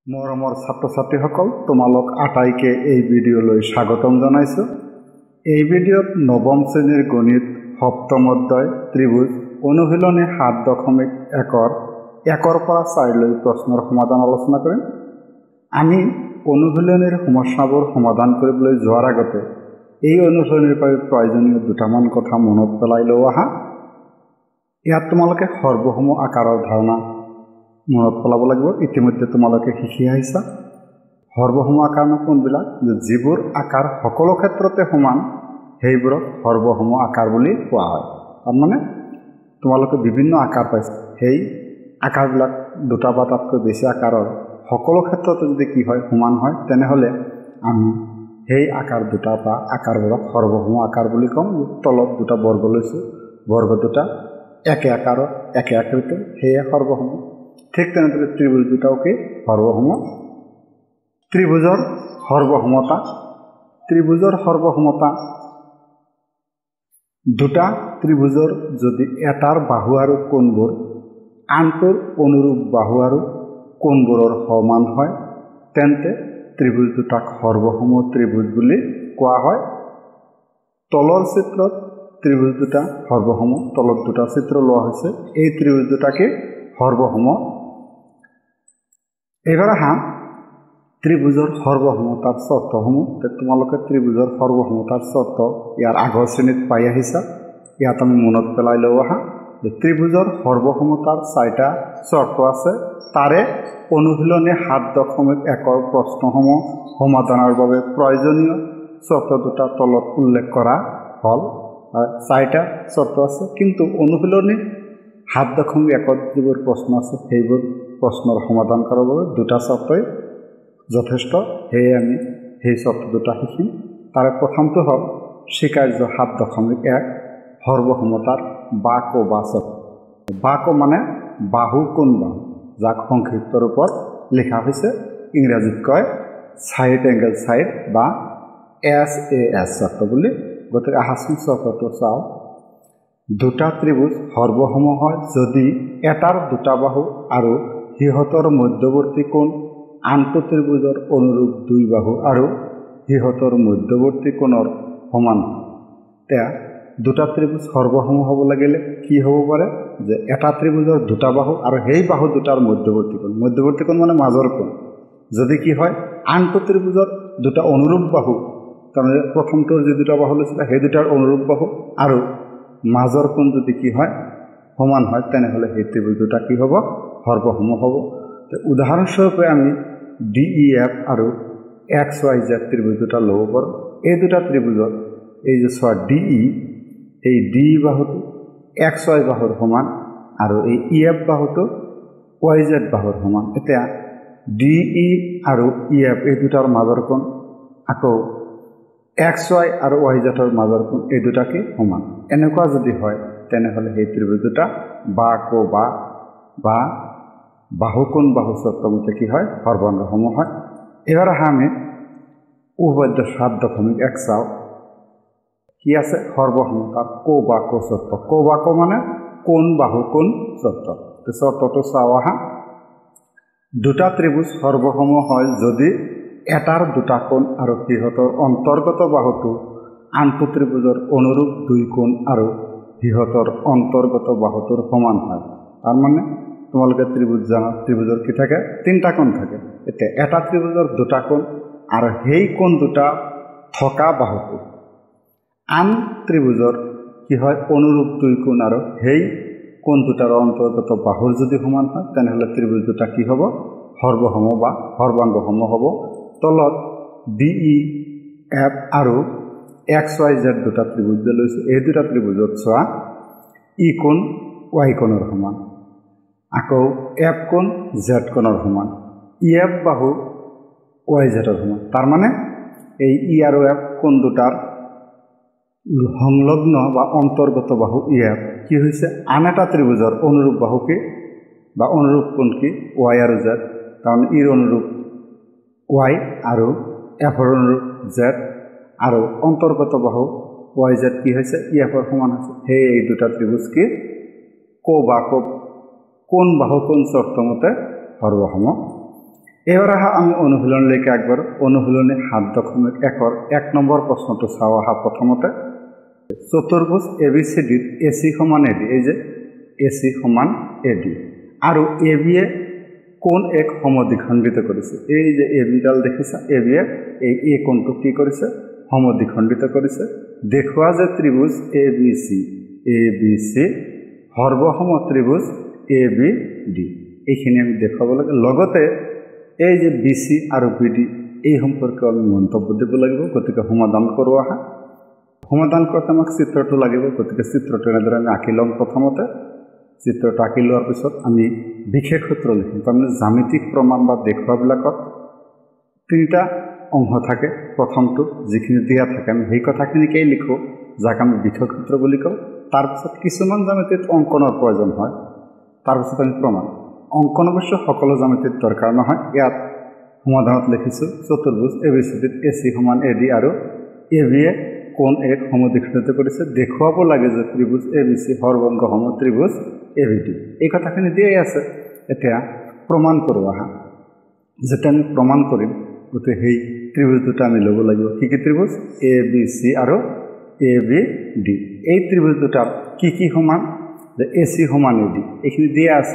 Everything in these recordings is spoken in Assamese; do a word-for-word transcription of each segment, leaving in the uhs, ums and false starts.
মৰমৰ ছাত্ৰ ছাত্ৰীসকল তোমালোক আটাইকে এই ভিডিঅ'লৈ স্বাগতম জনাইছো। এই ভিডিঅ'ত নৱম শ্ৰেণীৰ গণিত সপ্তম অধ্যায় ত্ৰিভুজ অনুশীলনী সাত দশমিক একৰ একৰ পৰা চাৰিলৈ প্ৰশ্নৰ সমাধান আলোচনা কৰিম। আমি অনুশীলনীৰ সমস্যাবোৰ সমাধান কৰিবলৈ যোৱাৰ আগতে এই অনুশীলনীৰ বাবে প্ৰয়োজনীয় দুটামান কথা মনত পেলাই লওঁ আহা। ইয়াত তোমালোকে সৰ্বসম আকাৰৰ ধাৰণা মনত পেলাব লাগিব। ইতিমধ্যে তোমালোকে শিকি আহিছা সৰ্বসম আকাৰ কোনবিলাক, যিবোৰ আকাৰ সকলো ক্ষেত্ৰতে সমান সেইবোৰক সৰ্বসম আকাৰ বুলি কোৱা হয়। তাৰমানে তোমালোকে বিভিন্ন আকাৰ পাইছা, সেই আকাৰবিলাক দুটা বা তাতকৈ বেছি আকাৰৰ সকলো ক্ষেত্ৰতে যদি কি হয় সমান হয়, তেনেহ'লে আমি সেই আকাৰ দুটা বা আকাৰবোৰক সৰ্বসম আকাৰ বুলি কওঁ। তলত দুটা বৰ্গ লৈছোঁ, বৰ্গ দুটা একে আকাৰৰ একে আকৃতিৰ, সেয়ে সৰ্বসম। ঠিক তেনেদৰে ত্ৰিভুজ দুটাও কি সৰ্বসম। ত্ৰিভুজৰ সৰ্বসমতা ত্ৰিভুজৰ সৰ্বসমতা দুটা ত্ৰিভুজৰ যদি এটাৰ বাহু আৰু কোণবোৰ আনটোৰ অনুৰূপ বাহু আৰু কোণবোৰৰ সমান হয়, তেন্তে ত্ৰিভুজ দুটাক সৰ্বসম ত্ৰিভুজ বুলি কোৱা হয়। তলৰ চিত্ৰত ত্ৰিভুজ দুটা সৰ্বসম, তলত দুটা চিত্ৰ লোৱা হৈছে। এই ত্ৰিভুজ দুটাকে সৰ্বসম। এবাৰ আহা ত্ৰিভুজৰ সৰ্বসমতাৰ চৰ্তসমূহ। তোমালোকে ত্ৰিভুজৰ সৰ্বসমতাৰ চৰ্ত ইয়াৰ আগৰ শ্ৰেণীত পাই আহিছা। ইয়াত আমি মনত পেলাই লওঁ আহা যে ত্ৰিভুজৰ সৰ্বসমতাৰ চাৰিটা চৰ্ত আছে। তাৰে অনুশীলনী সাত দশমিক একৰ প্ৰশ্নসমূহ সমাধানৰ বাবে প্ৰয়োজনীয় চৰ্ত দুটা তলত উল্লেখ কৰা হ'ল। চাৰিটা চৰ্ত আছে, কিন্তু অনুশীলনী সাত দশমিক একত যিবোৰ প্ৰশ্ন আছে সেইবোৰ প্ৰশ্নৰ সমাধান কৰাৰ বাবে দুটা চৰ্তই যথেষ্ট। সেয়ে আমি সেই চৰ্ত দুটা শিকিম। তাৰে প্ৰথমটো হ'ল স্বীকাৰ্য সাত দশমিক এক সৰ্বসমতাৰ বা কো বা চৰ্ত। বা কো মানে বাহু কোণ বাহু, যাক সংক্ষিপ্ত ৰূপত লিখা হৈছে ইংৰাজীত কয় ছাইড এংগেল ছাইড বা এছ এ এছ চৰ্ত বুলি। গতিকে আহাচোন চৰ্তটো চাওঁ। দুটা ত্ৰিভুজ সৰ্বসম হয় যদি এটাৰ দুটা বাহু আৰু সিহঁতৰ মধ্যৱৰ্তী কোণ আনটো ত্ৰিভুজৰ অনুৰূপ দুই বাহু আৰু সিহঁতৰ মধ্যৱৰ্তী কোণৰ সমান হয়। এতিয়া দুটা ত্ৰিভুজ সৰ্বসম হ'ব লাগিলে কি হ'ব পাৰে, যে এটা ত্ৰিভুজৰ দুটা বাহু আৰু সেই বাহু দুটাৰ মধ্যৱৰ্তী কোণ, মধ্যৱৰ্তী কোণ মানে মাজৰ কোণ যদি কি হয় আনটো ত্ৰিভুজৰ দুটা অনুৰূপ বাহু, তাৰমানে প্ৰথমটোৰ যি দুটা বাহু লৈছিলে সেই দুটাৰ অনুৰূপ বাহু আৰু মাজৰ কোণ যদি কি হয় সমান হয়, তেনেহ'লে সেই ত্ৰিভুজ দুটা কি হ'ব সৰ্বসম হ'ব। উদাহৰণস্বৰূপে আমি ডি ই এফ আৰু এক্স ৱাই জেড ত্ৰিভুজ দুটা ল'ব পাৰোঁ। এই দুটা ত্ৰিভুজত এই যে চোৱা ডি ই, এই ডি ই বাহুটো এক্স ৱাই বাহুৰ সমান আৰু এই ই এফ বাহুটো ৱাই জেড বাহুৰ সমান। এতিয়া ডি ই আৰু ই এফ এই দুটাৰ মাজৰ কোণ, আকৌ এক্স ৱাই আৰু ৱাই জেডৰ মাজৰ কোণ, এই দুটা কি সমান। এনেকুৱা যদি হয় তেনেহ'লে সেই ত্ৰিভুজ দুটা বা কো বা বা বাহু কোণ বাহু চৰ্তমতে কি হয় সৰ্বাংগসম হয়। এবাৰ আহা আমি উপপাদ্য সাত দশমিক এক চাওঁ। কি আছে সৰ্বসমতাৰ কো বা কো চৰ্ত। কো বা কো মানে কোণ বাহু কোণ চৰ্ত। চৰ্তটো চাওঁ আহা। দুটা ত্ৰিভুজ সৰ্বসম হয় যদি এটাৰ দুটা কোণ আৰু সিহঁতৰ অন্তৰ্গত বাহুটো আনটো ত্ৰিভুজৰ অনুৰূপ দুই কোণ আৰু সিহঁতৰ অন্তৰ্গত বাহুটোৰ সমান হয়। তাৰমানে তোমালোকে ত্ৰিভুজ জানা, ত্ৰিভুজৰ কি থাকে তিনিটা কোণ থাকে। এতিয়া এটা ত্ৰিভুজৰ দুটা কোণ আৰু সেই কোণ দুটা থকা বাহুটো আন ত্ৰিভুজৰ কি হয় অনুৰূপ দুই কোণ আৰু সেই কোণ দুটাৰ অন্তৰ্গত বাহুৰ যদি সমান হয়, তেনেহ'লে ত্ৰিভুজ দুটা কি হ'ব সৰ্বসম বা সৰ্বাংগসম হ'ব। তলত ডি ই এফ আৰু এক্স ৱাই জেড দুটা ত্ৰিভুজ যে লৈছোঁ, এই দুটা ত্ৰিভুজত চোৱা ই কোণ ৱাই কোণৰ সমান, আকৌ এফ কোণ জেড কোণৰ সমান, ই এফ বাহু ৱাই জেডৰ সমান। তাৰমানে এই ই আৰু এফ কোণ দুটাৰ সংলগ্ন বা অন্তৰ্গত বাহু ই এফ কি হৈছে আন এটা ত্ৰিভুজৰ অনুৰূপ বাহু কি বা অনুৰূপ কোণ কি ৱাই আৰু জেড। তাৰমানে ইৰ অনুৰূপ ৱাই আৰু এফৰ অনুৰূপ জেড আৰু অন্তৰ্গত বাহু ৱাই জেড কি হৈছে ই এফৰ সমান হৈছে। সেয়ে এই দুটা ত্ৰিভুজ কি কো বা কো কোণ বাহু কোণ চৰ্তমতে সৰ্বসম। এবার আহা আমি অনুশীলন লেখে একবার অনুশীলনে সাত দশমিক একৰ এক নম্বৰ প্ৰশ্নটো চাওঁ আহা প্ৰথমতে চতুৰ্ভুজ এ বি চি ডিত এ চি সমান এ ডি এই যে এ চি সমান এ ডি আৰু এ বিয়ে কোন এক সমদ্বিখণ্ডিত কৰিছে এই যে এ বিডাল দেখিছা এ বিয়ে এই এ কোণটো কি কৰিছে সমদ্বিখণ্ডিত কৰিছে দেখুৱা যে ত্ৰিভুজ A B C A B C সৰ্বসম ত্ৰিভুজ এ বি ডি এইখিনি আমি দেখাব লাগে লগতে এই যে বি সি আৰু বি ডি এই সম্পৰ্কে আমি মন্তব্য দিব লাগিব গতিকে সমাধান কৰোঁ আহা সমাধান কৰোঁতে আমাক চিত্ৰটো লাগিব গতিকে চিত্ৰটো এনেদৰে আমি আঁকি ল'ম প্ৰথমতে চিত্ৰটো আঁকি লোৱাৰ পিছত আমি বিশেষ সূত্ৰ লিখিম তাৰমানে জ্যামিতিক প্ৰমাণ বা দেখুৱাবিলাকত তিনিটা অংশ থাকে প্ৰথমটো যিখিনি দিয়া থাকে আমি সেই কথাখিনিকেই লিখোঁ যাক আমি বিশেষ সূত্ৰ বুলি কওঁ তাৰপিছত কিছুমান জ্যামিতিত অংকনৰ প্ৰয়োজন হয় তাৰপিছত আমি প্ৰমাণ অংকন অৱশ্যে সকলো জ্যামিতিৰ দৰকাৰ নহয় ইয়াত সমাধানত লিখিছোঁ চতুৰ্ভুজ এ বি চি ডিত এ চি সমান এ ডি আৰু এ বিয়ে কোন এক সমদ্বিখণ্ডিত কৰিছে দেখুৱাব লাগে যে ত্ৰিভুজ এ বি চি সৰ্বংগ সম ত্ৰিভুজ এ বি ডি এই কথাখিনি দিয়েই আছে এতিয়া প্ৰমাণ কৰোঁ আহা যেতিয়া আমি প্ৰমাণ কৰিম গতিকে সেই ত্ৰিভুজ দুটা আমি ল'ব লাগিব কি কি ত্ৰিভুজ এ বি চি আৰু এ বি ডি এই ত্ৰিভুজ দুটাৰ কি কি সমান যে এ চি সমান এ ডি এইখিনি দিয়া আছে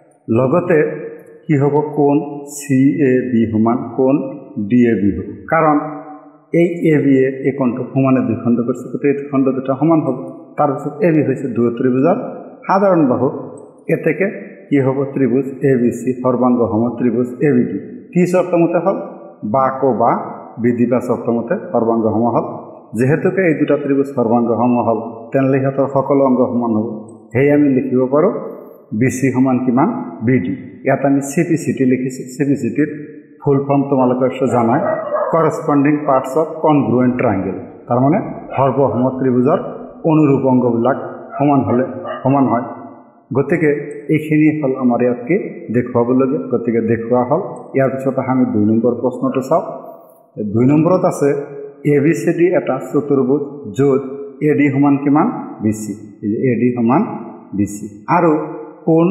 লগতে কি হ'ব কোন চি এ বি সমান কোন ডি এ বি হ'ব কাৰণ এই এ বি এ এই কোণটো সমানে দ্বিখণ্ড কৰিছে গতিকে এই খণ্ড দুটা সমান হ'ব তাৰপিছত এ বি হৈছে দুয়ো ত্ৰিভুজৰ সাধাৰণ বাহু এ থেকে কি হ'ব ত্ৰিভুজ এ বি চি সৰ্বাংগ সম ত্ৰিভুজ এ বি ডি কি চৰ্তমতে হ'ল বা কো বা বিধি বা চৰ্তমতে সৰ্বাংগ সম হ'ল যেহেতুকে এই দুটা ত্ৰিভুজ সৰ্বাংগ সম হ'ল তেনেহ'লে সিহঁতৰ সকলো অংগ সমান হ'ব সেয়ে আমি লিখিব পাৰোঁ বি চি সমান কিমান বি ডি ইয়াত আমি চি পি চি টি লিখিছোঁ চি পি চি টিৰ ফুল ফৰ্ম তোমালোকে জানাই corresponding parts of congruent triangle তার মানে সর্বসম ত্রিভুজৰ অনুৰূপ অংগবিলাক সমান হলে সমান হয় গতিকে এইখিনি হল আমাৰ ইয়াত কি দেখুৱাবলগীয়া গতিকে দেখুৱা হল ইয়াৰ পিছত আমি দুই নম্বৰ প্ৰশ্নটো চাওঁ দুই নম্বৰত আছে এ বি চি ডি এটা চতুৰ্ভুজ য'ত এ ডি সমান কিমান বি চি এ ডি সমান বি চি আৰু কোণ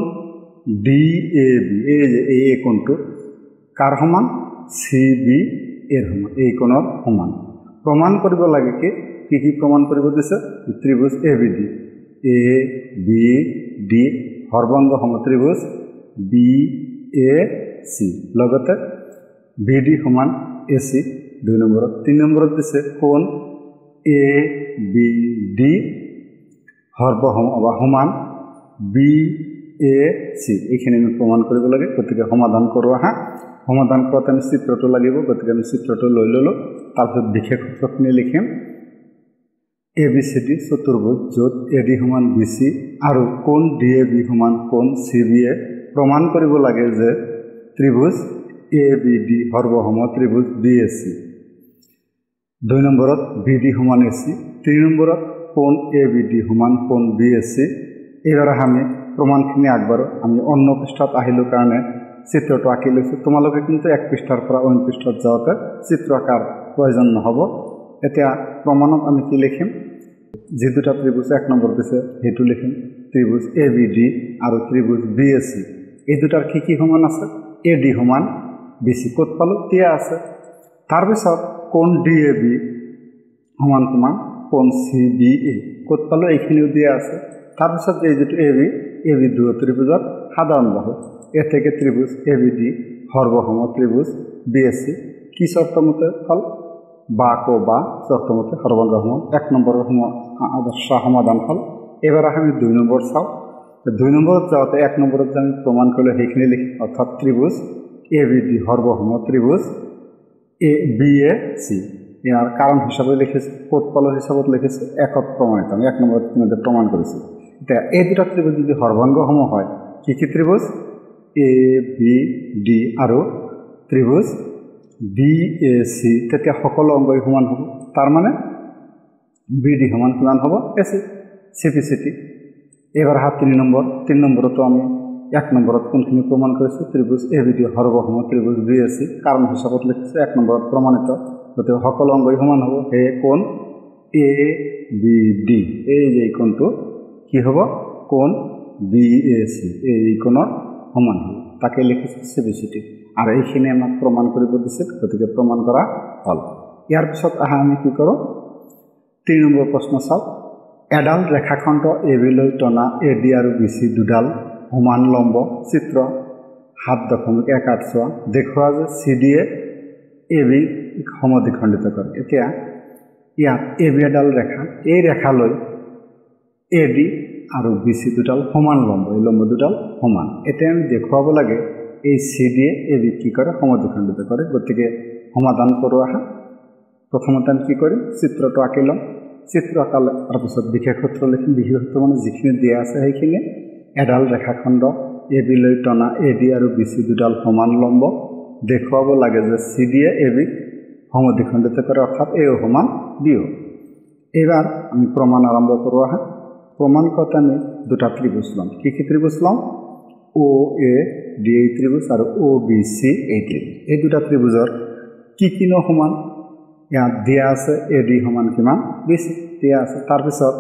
ডি এ বি এই যে এই কোণটো কাৰ সমান চি বি এর সমান এই কোণৰ সমান প্ৰমাণ কৰিব লাগে কি কি কি প্ৰমাণ কৰিব দিছে ত্ৰিভুজ A B D A B D সৰ্বাংগ সম ত্ৰিভুজ বি এ চি লগতে বি ডি সমান এ চি দুই নম্বৰত তিন নম্বৰত দিছে কোণ এ বি ডি সৰ্বসম বা সমান বি এ চি এইখিনি আমি প্ৰমাণ কৰিব লাগে গতিকে সমাধান কৰোঁ আহা সমাধান কৰোঁতে আমি চিত্ৰটো লাগিব গতিকে আমি চিত্ৰটো লৈ ল'লোঁ তাৰপিছত বিশেষ সূত্ৰখিনি লিখিম এ বি চি ডি চতুৰ্ভুজ য'ত এ ডি সমান বি চি আৰু কোণ ডি এ বি সমান কোণ চি বি এ প্ৰমাণ কৰিব লাগে যে ত্ৰিভুজ এ বি ডি সৰ্বসম ত্ৰিভুজ বি এ চি দুই নম্বৰত বি ডি সমান এ চি তিনি নম্বৰত কোণ এ বি ডি সমান কোণ বি এ চি এইবাৰ আমি প্ৰমাণখিনি আগবাঢ়ো আমি অন্য পৃষ্ঠত আহিলোঁ কাৰণে চিত্ৰটো আঁকি লৈছোঁ তোমালোকে কিন্তু এক পৃষ্ঠাৰ পৰা অন্য পৃষ্ঠত যাওঁতে চিত্ৰ আঁকাৰ প্ৰয়োজন নহ'ব এতিয়া প্ৰমাণত আমি কি লিখিম যি দুটা ত্ৰিভুজ এক নম্বৰ দিছে সেইটো লিখিম ত্ৰিভুজ এ বি ডি আৰু ত্ৰিভুজ বি এ চি এই দুটাৰ কি কি সমান আছে এ ডি সমান বি চি ক'ত পালোঁ দিয়া আছে তাৰপিছত কোণ ডি এ বি সমান কিমান কোণ চি বি এ ক'ত পালোঁ এইখিনিও দিয়া আছে তাৰপিছত এই যিটো এ বি এ বি দুয়ো ত্ৰিভুজৰ সাধাৰণ বাহু এ থেকে ত্রিভুজ এ বি ডি সর্বসম ত্রিভুজ বি এস সি কি শর্তমতে হল বা কো বা শর্তমতে সর্বাঙ্গ সম এক নম্বরের সম আদর্শ সমাধান হল এবার আমি দুই নম্বর চাও দুই নম্বরত যাওঁতে এক নম্বরত যে আমি প্রমাণ করলে সেইখিনি লিখিম অর্থাৎ ত্রিভুজ এ বি ডি সর্বসম ত্রিভুজ এ বি এ সি ইয়ার কারণ হিসাবে লিখেছে ক'ত পালো হিসাবত লিখেছে একত প্রমাণিত আমি এক নম্বরত তোমাদের প্রমাণ করেছি এতিয়া এই দুটা ত্রিভুজ যদি সর্বাঙ্গ সম হয় কি কি ত্রিভুজ এ বি ডি আৰু ত্ৰিভুজ বি এ চি তেতিয়া সকলো অংগই সমান হ'ব তাৰ মানে বি ডি সমান কিমান হ'ব A C C P C T এবাৰ হাত তিনি নম্বৰ তিনি নম্বৰতো আমি এক নম্বৰত কোনখিনি প্ৰমাণ কৰিছোঁ ত্ৰিভুজ এ বি ডি সৰ্বসম ত্ৰিভুজ বি এ চি কাৰণ হিচাপত লিখিছোঁ এক নম্বৰত প্ৰমাণিত গতিকে সকলো অংগই সমান হ'ব সেয়ে কোণ এ বি ডি এই যে কোণটো কি হ'ব কোণ বি এ চি এই কোণৰ সমান হ'ব তাকে লিখিছোঁ চি বি চি টি আৰু এইখিনি আমাক প্ৰমাণ কৰিব দিছিল গতিকে প্ৰমাণ কৰা হ'ল ইয়াৰ পিছত আহা আমি কি কৰোঁ তিনি নম্বৰ প্ৰশ্ন চাওক এডাল ৰেখাখণ্ড এ বি লৈ টনা এ ডি আৰু বি চি দুডাল সমান লম্ব চিত্ৰ সাত দশমিক এক আঠ চোৱা দেখুওৱা যে চি ডিয়ে এ বি সমদ্বিখণ্ডিত কৰে এতিয়া ইয়াত এ বি এডাল ৰেখা এই ৰেখালৈ এ ডি আৰু বি চি দুডাল সমান লম্ব এই লম্ব দুডাল সমান এতিয়া আমি দেখুৱাব লাগে এই চি ডিয়ে এ বি কি কৰে সমদ্বিখণ্ডিত কৰে গতিকে সমাধান কৰোঁ আহা প্ৰথমতে আমি কি কৰিম চিত্ৰটো আঁকি ল'ম চিত্ৰ আঁকালে তাৰপিছত বিশেষ সূত্ৰ লিখিম বিশেষ সূত্ৰ মানে যিখিনি দিয়া আছে সেইখিনি এডাল ৰেখাখণ্ড এ বি লৈ টনা এ ডি আৰু বি চি দুডাল সমান লম্ব দেখুৱাব লাগে যে চি ডিয়ে এ বিক সমদ্বিখণ্ডিত কৰে অৰ্থাৎ এও সমান বিও এইবাৰ আমি প্ৰমাণ আৰম্ভ কৰোঁ আহা প্ৰমাণ কৰোঁতে আমি দুটা ত্ৰিভুজ ল'ম কি কি ত্ৰিভুজ ল'ম অ এ ডি এই ত্ৰিভুজ আৰু অ বি চি এই ত্ৰিভুজ এই দুটা ত্ৰিভুজৰ কি কি ন সমান ইয়াত দিয়া আছে এ ডি সমান কিমান বি চি দিয়া আছে তাৰপিছত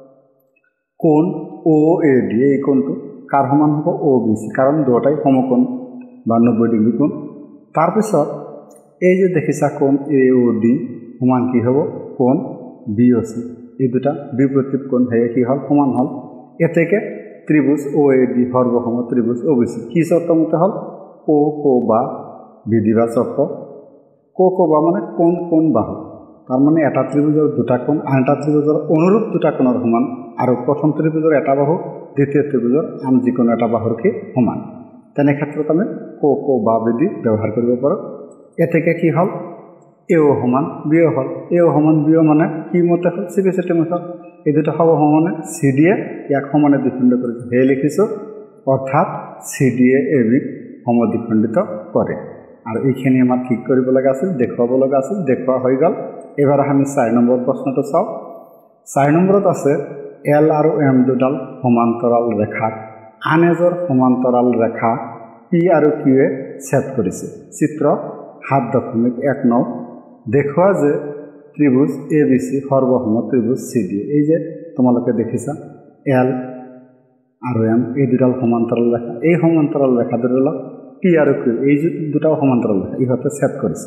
কোণ অ এ ডি এই কোণটো কাৰ সমান হ'ব অ বি চি কাৰণ দুয়োটাই সমকোণ বা নব্বৈ ডিগ্ৰী কোণ তাৰপিছত এই যে দেখিছা কোণ এ অ ডি সমান কি হ'ব কোণ বি অ চি এই দুটা বিপৰীত কোণ সেয়ে কি হ'ল সমান হ'ল এতেকে ত্ৰিভুজ অ এ ডি সৰ্বসম ত্ৰিভুজ অ বি চি কি চৰ্ত মতে হ'ল কো কো বা বিধি বা চৰ্ত কো কো বা মানে কোন কোন বাহু তাৰ মানে এটা ত্ৰিভুজৰ দুটা কোণ আন এটা ত্ৰিভুজৰ অনুৰূপ দুটা কোণৰ সমান আৰু প্ৰথম ত্ৰিভুজৰ এটা বাহু দ্বিতীয় ত্ৰিভুজৰ আন যিকোনো এটা বাহুৰ কি সমান তেনে ক্ষেত্ৰত আমি কো কো বা বিধি ব্যৱহাৰ কৰিব পাৰোঁ এতেকে কি হ'ল এও সমান বিও হ'ল এও সমান বিও মানে কি মতে হ'ল চি বি চি টি মতে এই দুটা হ'ব সমানে চি ডিয়ে ইয়াক সমানে দ্বিখণ্ড কৰিছে সেয়ে লিখিছোঁ অৰ্থাৎ চি ডিয়ে এ বিক সমদ্বিখণ্ডিত কৰে আৰু এইখিনি আমাৰ ঠিক কৰিব লগা আছিল দেখুৱাব লগা আছিল দেখুওৱা হৈ গ'ল এবাৰ আমি চাৰি নম্বৰ প্ৰশ্নটো চাওঁ চাৰি নম্বৰত আছে এল আৰু এম দুডাল সমান্তৰাল ৰেখাক আন এজোৰ সমান্তৰাল ৰেখা পি আৰু কিউৱে ছেদ কৰিছে চিত্ৰ সাত দশমিক এক ন দেখুওৱা যে ত্ৰিভুজ এ বি চি সৰ্বসম ত্ৰিভুজ চি ডি এই যে তোমালোকে দেখিছা এল আৰু এম এই দুডাল সমান্তৰাল ৰেখা এই সমান্তৰাল ৰেখা দুডালক পি আৰু কিউ এই দুটাও সমান্তৰাল ৰেখা ইহঁতে ছেদ কৰিছে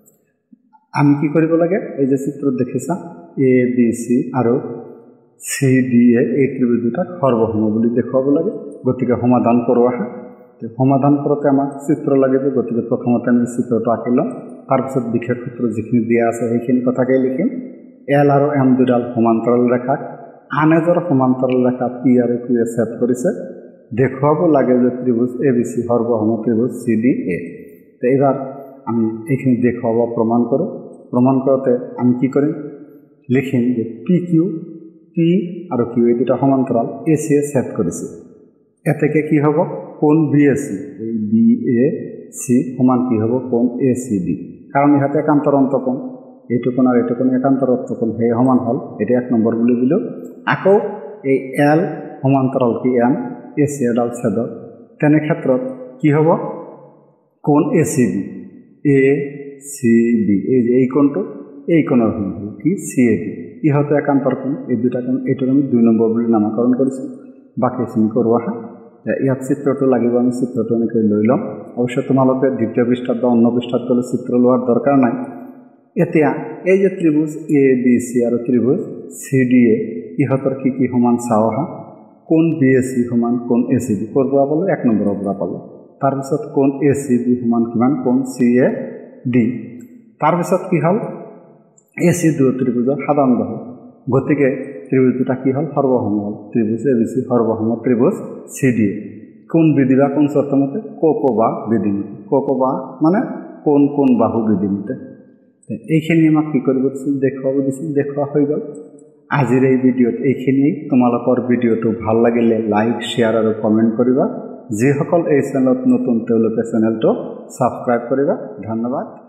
আমি কি কৰিব লাগে এই যে চিত্ৰত দেখিছা এ বি চি আৰু চি ডি এ এই ত্ৰিভুজ দুটাক সৰ্বসম বুলি দেখুৱাব লাগে গতিকে সমাধান কৰোঁ আহা সমাধান কৰোঁতে আমাক চিত্ৰ লাগিব গতিকে প্ৰথমতে আমি চিত্ৰটো আঁকি ল'ম তাৰপিছত বিশেষ সূত্ৰ যিখিনি দিয়া আছে সেইখিনি কথাকেই লিখিম এল আৰু এম দুডাল সমান্তৰাল ৰেখাক আন এজোৰ সমান্তৰাল ৰেখা পি আৰু কিউৱে ছেদ কৰিছে দেখুৱাব লাগে যে ত্ৰিভুজ এ বি চি সৰ্বসম ত্ৰিভুজ চি ডি এ তো এইবাৰ আমি এইখিনি দেখুৱাব প্ৰমাণ কৰোঁ প্ৰমাণ কৰোঁতে আমি কি কৰিম লিখিম যে পি কিউ পি আৰু কিউ এই দুটা সমান্তৰাল এ চিয়ে ছেদ কৰিছে এতেকে কি হ'ব কোণ বি এ চি এই বি এ চি সমান কি হ'ব কোণ এ চি ডি কাৰণ ইহঁতে একান্তৰ অন্তঃকোণ এইটো কোণ আৰু এইটো কোণ একান্তৰ অন্তঃকোণ সেয়ে সমান হ'ল এতিয়া এক নম্বৰ বুলি দিলোঁ আকৌ এই এল সমান্তৰাল কি এম এ চি এডাল ছেদত তেনে ক্ষেত্ৰত কি হ'ব কোণ A C B A C B এই যে এই কোণটো এই কোণৰ সমান হ'ব কি চি এ ডি ইহঁতে একান্তৰ কোণ এই দুটা কোণ এইটোক আমি দুই নম্বৰ বুলি নামাকৰণ কৰিছোঁ বাকীখিনি কৰোঁ আহা ইয়াত চিত্ৰটো লাগিব আমি চিত্ৰটো এনেকৈ লৈ ল'ম অৱশ্য তোমালোকে দ্বিতীয় পৃষ্ঠাত বা অন্য পৃষ্ঠাত গ'লে চিত্ৰ লোৱাৰ দৰকাৰ নাই এতিয়া এই যে ত্ৰিভুজ এ বি চি আৰু ত্ৰিভুজ চি ডি এ ইহঁতৰ কি কি সমান চাওঁ আহা কোণ বি এ চি সমান কোণ এ চি ডি ক'ৰ পৰা পালোঁ এক নম্বৰৰ পৰা পালোঁ তাৰপিছত কোণ এ চি বি সমান কিমান কোণ চি এ ডি তাৰপিছত কি হ'ল এ চি দুয়ো ত্ৰিভুজৰ সাধাৰণ বাহু গতিকে ত্ৰিভুজ দুটা কি হ'ল সৰ্বসম হ'ল ত্ৰিভুজ এ বি চি সৰ্বসম ত্ৰিভুজ চি ডি কোন বিধি বা কোন চৰ্তমতে কো কো বা বিধিমতে কো কো বা মানে কোন কোন বাহু বিধিমতে এইখিনি আমাক কি কৰিব দিছিল দেখুৱাব দিছিল দেখুওৱা হৈ গ'ল আজিৰ এই ভিডিঅ'ত এইখিনিয়েই তোমালোকৰ ভিডিঅ'টো ভাল লাগিলে লাইক শ্বেয়াৰ আৰু কমেণ্ট কৰিবা যিসকল এই চেনেলত নতুন তেওঁলোকে চেনেলটো ছাবস্ক্ৰাইব কৰিবা ধন্যবাদ।